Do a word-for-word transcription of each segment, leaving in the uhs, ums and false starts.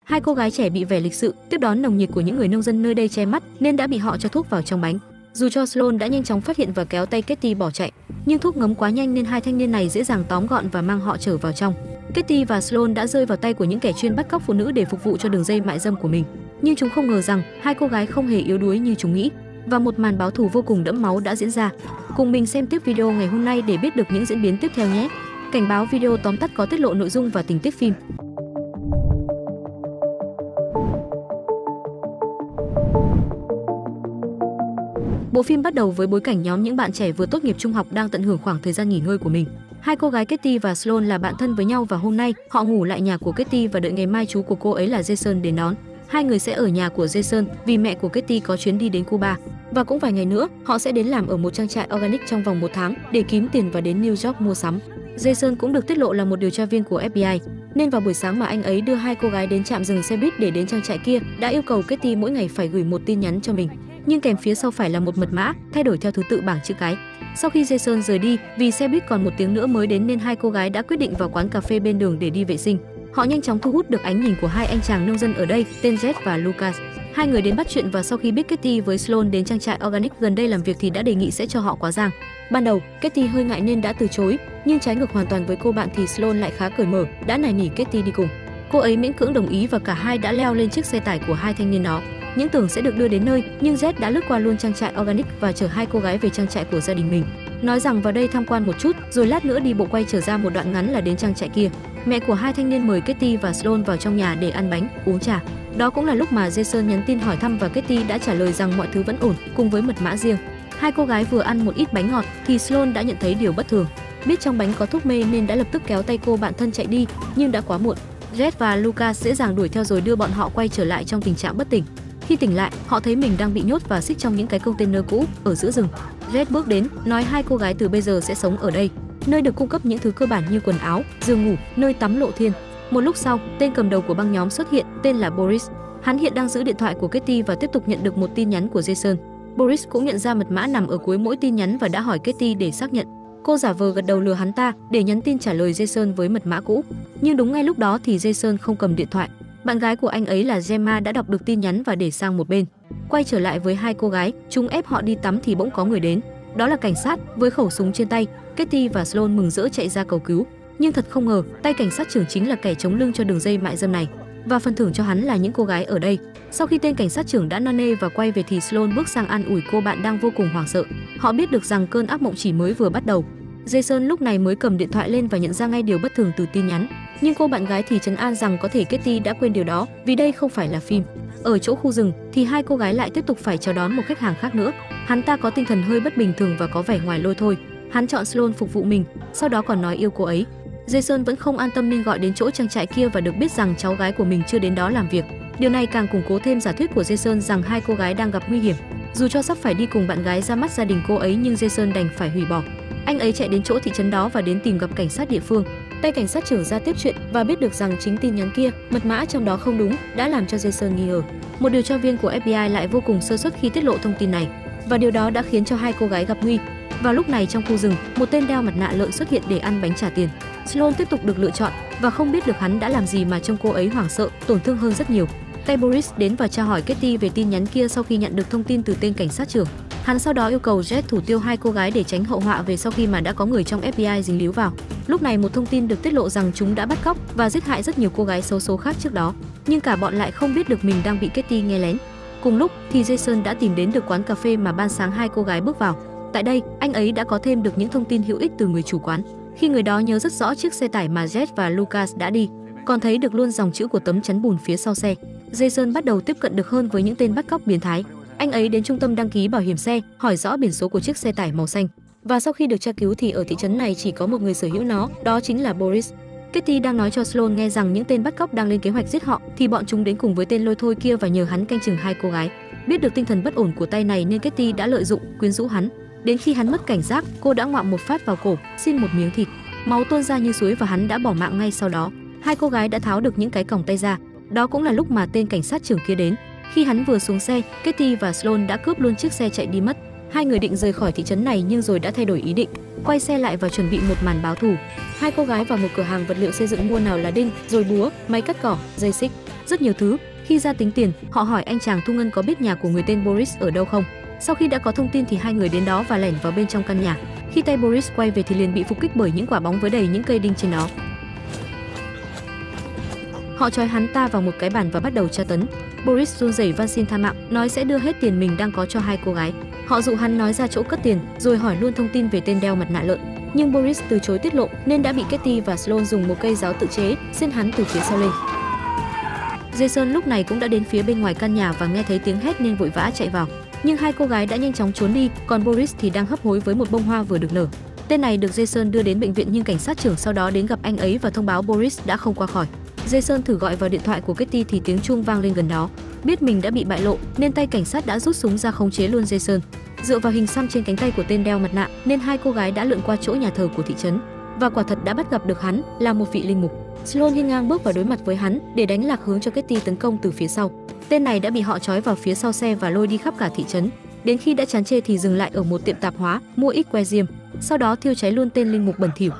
Hai cô gái trẻ bị vẻ lịch sự, tiếp đón nồng nhiệt của những người nông dân nơi đây che mắt nên đã bị họ cho thuốc vào trong bánh. Dù cho Sloan đã nhanh chóng phát hiện và kéo tay Katie bỏ chạy, nhưng thuốc ngấm quá nhanh nên hai thanh niên này dễ dàng tóm gọn và mang họ trở vào trong. Katie và Sloan đã rơi vào tay của những kẻ chuyên bắt cóc phụ nữ để phục vụ cho đường dây mại dâm của mình. Nhưng chúng không ngờ rằng hai cô gái không hề yếu đuối như chúng nghĩ, và một màn báo thù vô cùng đẫm máu đã diễn ra. Cùng mình xem tiếp video ngày hôm nay để biết được những diễn biến tiếp theo nhé. Cảnh báo video tóm tắt có tiết lộ nội dung và tình tiết phim. Bộ phim bắt đầu với bối cảnh nhóm những bạn trẻ vừa tốt nghiệp trung học đang tận hưởng khoảng thời gian nghỉ ngơi của mình. Hai cô gái Katie và Sloan là bạn thân với nhau và hôm nay họ ngủ lại nhà của Katie và đợi ngày mai chú của cô ấy là Jason đến đón. Hai người sẽ ở nhà của Jason vì mẹ của Katie có chuyến đi đến Cuba. Và cũng vài ngày nữa, họ sẽ đến làm ở một trang trại organic trong vòng một tháng để kiếm tiền và đến New York mua sắm. Jason cũng được tiết lộ là một điều tra viên của ép bê i, nên vào buổi sáng mà anh ấy đưa hai cô gái đến trạm dừng xe buýt để đến trang trại kia, đã yêu cầu Katie mỗi ngày phải gửi một tin nhắn cho mình, nhưng kèm phía sau phải là một mật mã thay đổi theo thứ tự bảng chữ cái. Sau khi Jason rời đi, vì xe buýt còn một tiếng nữa mới đến nên hai cô gái đã quyết định vào quán cà phê bên đường để đi vệ sinh. Họ nhanh chóng thu hút được ánh nhìn của hai anh chàng nông dân ở đây, tên Jet và Lucas. Hai người đến bắt chuyện và sau khi biết Katie với Sloan đến trang trại organic gần đây làm việc thì đã đề nghị sẽ cho họ quá giang. Ban đầu, Katie hơi ngại nên đã từ chối, nhưng trái ngược hoàn toàn với cô bạn thì Sloan lại khá cởi mở, đã nài nỉ Katie đi cùng. Cô ấy miễn cưỡng đồng ý và cả hai đã leo lên chiếc xe tải của hai thanh niên đó. Những tưởng sẽ được đưa đến nơi, nhưng Jet đã lướt qua luôn trang trại organic và chở hai cô gái về trang trại của gia đình mình, nói rằng vào đây tham quan một chút, rồi lát nữa đi bộ quay trở ra một đoạn ngắn là đến trang trại kia. Mẹ của hai thanh niên mời Katie và Sloan vào trong nhà để ăn bánh, uống trà. Đó cũng là lúc mà Jason nhắn tin hỏi thăm và Katie đã trả lời rằng mọi thứ vẫn ổn, cùng với mật mã riêng. Hai cô gái vừa ăn một ít bánh ngọt thì Sloan đã nhận thấy điều bất thường. Biết trong bánh có thuốc mê nên đã lập tức kéo tay cô bạn thân chạy đi, nhưng đã quá muộn. Jet và Lucas dễ dàng đuổi theo rồi đưa bọn họ quay trở lại trong tình trạng bất tỉnh. Khi tỉnh lại, họ thấy mình đang bị nhốt và xích trong những cái container cũ ở giữa rừng. Jet bước đến, nói hai cô gái từ bây giờ sẽ sống ở đây, nơi được cung cấp những thứ cơ bản như quần áo, giường ngủ, nơi tắm lộ thiên. Một lúc sau, tên cầm đầu của băng nhóm xuất hiện, tên là Boris. Hắn hiện đang giữ điện thoại của Katie và tiếp tục nhận được một tin nhắn của Jason. Boris cũng nhận ra mật mã nằm ở cuối mỗi tin nhắn và đã hỏi Katie để xác nhận. Cô giả vờ gật đầu lừa hắn ta để nhắn tin trả lời Jason với mật mã cũ. Nhưng đúng ngay lúc đó thì Jason không cầm điện thoại. Bạn gái của anh ấy là Gemma đã đọc được tin nhắn và để sang một bên. Quay trở lại với hai cô gái, chúng ép họ đi tắm thì bỗng có người đến. Đó là cảnh sát với khẩu súng trên tay. Katie và Sloan mừng rỡ chạy ra cầu cứu. Nhưng thật không ngờ, tay cảnh sát trưởng chính là kẻ chống lưng cho đường dây mại dâm này. Và phần thưởng cho hắn là những cô gái ở đây. Sau khi tên cảnh sát trưởng đã năn nê và quay về thì Sloan bước sang an ủi cô bạn đang vô cùng hoảng sợ. Họ biết được rằng cơn ác mộng chỉ mới vừa bắt đầu. Jason lúc này mới cầm điện thoại lên và nhận ra ngay điều bất thường từ tin nhắn. Nhưng cô bạn gái thì trấn an rằng có thể Katie đã quên điều đó vì đây không phải là phim. Ở chỗ khu rừng thì hai cô gái lại tiếp tục phải chào đón một khách hàng khác nữa. Hắn ta có tinh thần hơi bất bình thường và có vẻ ngoài lôi thôi. Hắn chọn Sloan phục vụ mình, sau đó còn nói yêu cô ấy. Jason vẫn không an tâm nên gọi đến chỗ trang trại kia và được biết rằng cháu gái của mình chưa đến đó làm việc. Điều này càng củng cố thêm giả thuyết của Jason rằng hai cô gái đang gặp nguy hiểm. Dù cho sắp phải đi cùng bạn gái ra mắt gia đình cô ấy nhưng Jason đành phải hủy bỏ. Anh ấy chạy đến chỗ thị trấn đó và đến tìm gặp cảnh sát địa phương. Tay cảnh sát trưởng ra tiếp chuyện và biết được rằng chính tin nhắn kia, mật mã trong đó không đúng, đã làm cho Jason nghi ngờ. Một điều tra viên của ép bê i lại vô cùng sơ suất khi tiết lộ thông tin này, và điều đó đã khiến cho hai cô gái gặp nguy. Vào lúc này trong khu rừng, một tên đeo mặt nạ lợn xuất hiện để ăn bánh trả tiền. Sloan tiếp tục được lựa chọn và không biết được hắn đã làm gì mà trông cô ấy hoảng sợ, tổn thương hơn rất nhiều. Tay Boris đến và tra hỏi Katie về tin nhắn kia sau khi nhận được thông tin từ tên cảnh sát trưởng. Hắn sau đó yêu cầu Jet thủ tiêu hai cô gái để tránh hậu họa về sau khi mà đã có người trong ép bê i dính líu vào. Lúc này một thông tin được tiết lộ rằng chúng đã bắt cóc và giết hại rất nhiều cô gái xấu số khác trước đó, nhưng cả bọn lại không biết được mình đang bị Katie nghe lén. Cùng lúc thì Jason đã tìm đến được quán cà phê mà ban sáng hai cô gái bước vào. Tại đây, anh ấy đã có thêm được những thông tin hữu ích từ người chủ quán, khi người đó nhớ rất rõ chiếc xe tải mà Jet và Lucas đã đi, còn thấy được luôn dòng chữ của tấm chắn bùn phía sau xe. Jason bắt đầu tiếp cận được hơn với những tên bắt cóc biến thái. Anh ấy đến trung tâm đăng ký bảo hiểm xe, hỏi rõ biển số của chiếc xe tải màu xanh. Và sau khi được tra cứu thì ở thị trấn này chỉ có một người sở hữu nó, đó chính là Boris. Katie đang nói cho Sloan nghe rằng những tên bắt cóc đang lên kế hoạch giết họ thì bọn chúng đến cùng với tên lôi thôi kia và nhờ hắn canh chừng hai cô gái. Biết được tinh thần bất ổn của tay này nên Katie đã lợi dụng, quyến rũ hắn. Đến khi hắn mất cảnh giác, cô đã ngoạm một phát vào cổ, xin một miếng thịt. Máu tuôn ra như suối và hắn đã bỏ mạng ngay sau đó. Hai cô gái đã tháo được những cái còng tay ra. Đó cũng là lúc mà tên cảnh sát trưởng kia đến. Khi hắn vừa xuống xe, Katie và Sloan đã cướp luôn chiếc xe chạy đi mất. Hai người định rời khỏi thị trấn này nhưng rồi đã thay đổi ý định, quay xe lại và chuẩn bị một màn báo thù. Hai cô gái vào một cửa hàng vật liệu xây dựng mua nào là đinh, rồi búa, máy cắt cỏ, dây xích. rất nhiều thứ. Khi ra tính tiền, họ hỏi anh chàng thu ngân có biết nhà của người tên Boris ở đâu không. Sau khi đã có thông tin thì hai người đến đó và lẻn vào bên trong căn nhà. Khi tay Boris quay về thì liền bị phục kích bởi những quả bóng với đầy những cây đinh trên nó. Họ trói hắn ta vào một cái bàn và bắt đầu tra tấn. Boris run rẩy van xin tha mạng, nói sẽ đưa hết tiền mình đang có cho hai cô gái. Họ dụ hắn nói ra chỗ cất tiền, rồi hỏi luôn thông tin về tên đeo mặt nạ lợn. Nhưng Boris từ chối tiết lộ nên đã bị Katie và Sloan dùng một cây giáo tự chế xiên hắn từ phía sau lên. Jason lúc này cũng đã đến phía bên ngoài căn nhà và nghe thấy tiếng hét nên vội vã chạy vào. Nhưng hai cô gái đã nhanh chóng trốn đi, còn Boris thì đang hấp hối với một bông hoa vừa được nở. Tên này được Jason đưa đến bệnh viện nhưng cảnh sát trưởng sau đó đến gặp anh ấy và thông báo Boris đã không qua khỏi. Jason thử gọi vào điện thoại của Katie thì tiếng chuông vang lên gần đó. Biết mình đã bị bại lộ nên tay cảnh sát đã rút súng ra khống chế luôn Jason. Dựa vào hình xăm trên cánh tay của tên đeo mặt nạ nên hai cô gái đã lượn qua chỗ nhà thờ của thị trấn và quả thật đã bắt gặp được hắn là một vị linh mục. Sloan hiên ngang bước vào đối mặt với hắn để đánh lạc hướng cho Katie tấn công từ phía sau. Tên này đã bị họ trói vào phía sau xe và lôi đi khắp cả thị trấn. Đến khi đã chán chê thì dừng lại ở một tiệm tạp hóa mua ít que diêm, sau đó thiêu cháy luôn tên linh mục bẩn thỉu.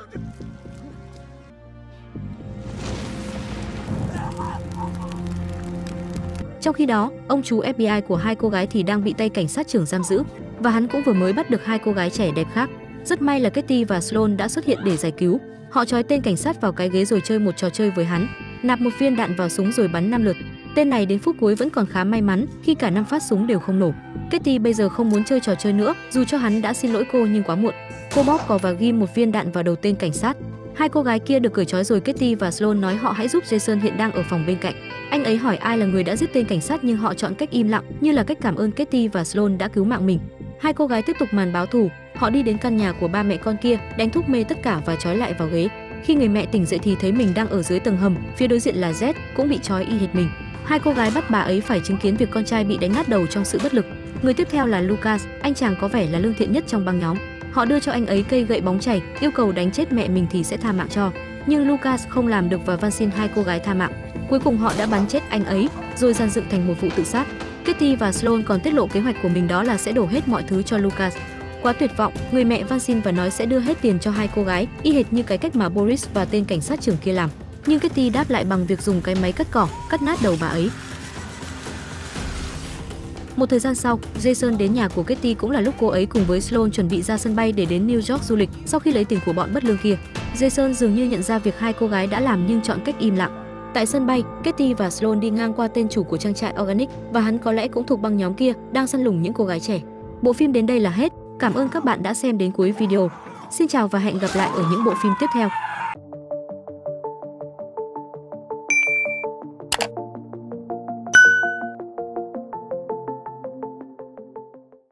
Trong khi đó, ông chú ép bê i của hai cô gái thì đang bị tay cảnh sát trưởng giam giữ và hắn cũng vừa mới bắt được hai cô gái trẻ đẹp khác. Rất may là Katie và Sloan đã xuất hiện để giải cứu. Họ trói tên cảnh sát vào cái ghế rồi chơi một trò chơi với hắn, nạp một viên đạn vào súng rồi bắn năm lượt. Tên này đến phút cuối vẫn còn khá may mắn khi cả năm phát súng đều không nổ. Katie bây giờ không muốn chơi trò chơi nữa, dù cho hắn đã xin lỗi cô nhưng quá muộn. Cô bóp cò và ghim một viên đạn vào đầu tên cảnh sát. Hai cô gái kia được cởi trói rồi Katie và Sloan nói họ hãy giúp Jason hiện đang ở phòng bên cạnh. Anh ấy hỏi ai là người đã giết tên cảnh sát nhưng họ chọn cách im lặng như là cách cảm ơn Katie và Sloan đã cứu mạng mình. Hai cô gái tiếp tục màn báo thù, họ đi đến căn nhà của ba mẹ con kia, đánh thuốc mê tất cả và trói lại vào ghế. Khi người mẹ tỉnh dậy thì thấy mình đang ở dưới tầng hầm, phía đối diện là Z cũng bị trói y hệt mình. Hai cô gái bắt bà ấy phải chứng kiến việc con trai bị đánh nát đầu trong sự bất lực. Người tiếp theo là Lucas, anh chàng có vẻ là lương thiện nhất trong băng nhóm. Họ đưa cho anh ấy cây gậy bóng chảy, yêu cầu đánh chết mẹ mình thì sẽ tha mạng cho. Nhưng Lucas không làm được và van xin hai cô gái tha mạng. Cuối cùng họ đã bắn chết anh ấy, rồi dàn dựng thành một vụ tự sát. Katie và Sloan còn tiết lộ kế hoạch của mình đó là sẽ đổ hết mọi thứ cho Lucas. Quá tuyệt vọng, người mẹ van xin và nói sẽ đưa hết tiền cho hai cô gái, y hệt như cái cách mà Boris và tên cảnh sát trưởng kia làm. Nhưng Katie đáp lại bằng việc dùng cái máy cắt cỏ, cắt nát đầu bà ấy. Một thời gian sau, Jason đến nhà của Katie cũng là lúc cô ấy cùng với Sloan chuẩn bị ra sân bay để đến New York du lịch sau khi lấy tiền của bọn bất lương kia. Jason dường như nhận ra việc hai cô gái đã làm nhưng chọn cách im lặng. Tại sân bay, Katie và Sloan đi ngang qua tên chủ của trang trại Organic và hắn có lẽ cũng thuộc băng nhóm kia đang săn lùng những cô gái trẻ. Bộ phim đến đây là hết. Cảm ơn các bạn đã xem đến cuối video. Xin chào và hẹn gặp lại ở những bộ phim tiếp theo.